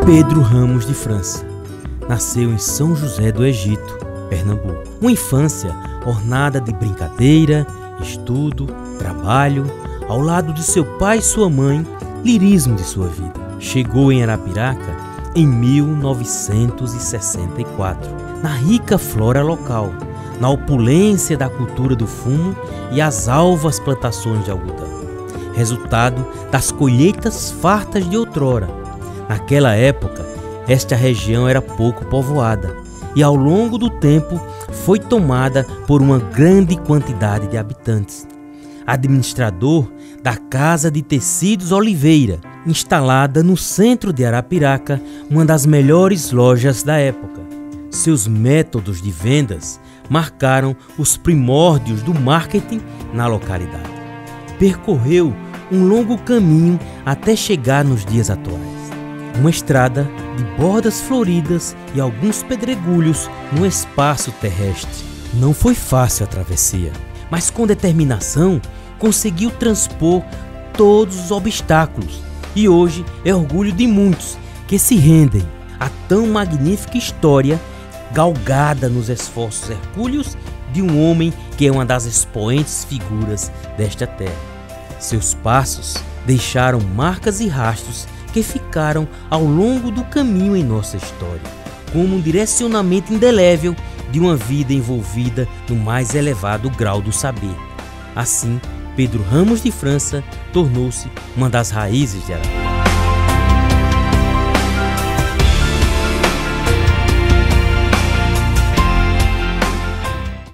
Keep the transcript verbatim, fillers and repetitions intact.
Pedro Ramos de França nasceu em São José do Egito, Pernambuco. Uma infância ornada de brincadeira, estudo, trabalho, ao lado de seu pai e sua mãe, lirismo de sua vida. Chegou em Arapiraca em mil novecentos e sessenta e quatro, na rica flora local, na opulência da cultura do fumo e as alvas plantações de algodão, resultado das colheitas fartas de outrora. Naquela época, esta região era pouco povoada e ao longo do tempo foi tomada por uma grande quantidade de habitantes. Administrador da Casa de Tecidos Oliveira, instalada no centro de Arapiraca, uma das melhores lojas da época. Seus métodos de vendas marcaram os primórdios do marketing na localidade. Percorreu um longo caminho até chegar nos dias atuais. Uma estrada de bordas floridas e alguns pedregulhos no espaço terrestre. Não foi fácil a travessia, mas com determinação conseguiu transpor todos os obstáculos e hoje é orgulho de muitos que se rendem a tão magnífica história galgada nos esforços hercúleos de um homem que é uma das expoentes figuras desta terra. Seus passos deixaram marcas e rastros que ficaram ao longo do caminho em nossa história, como um direcionamento indelével de uma vida envolvida no mais elevado grau do saber. Assim, Pedro Ramos de França tornou-se uma das raízes de Arapiraca.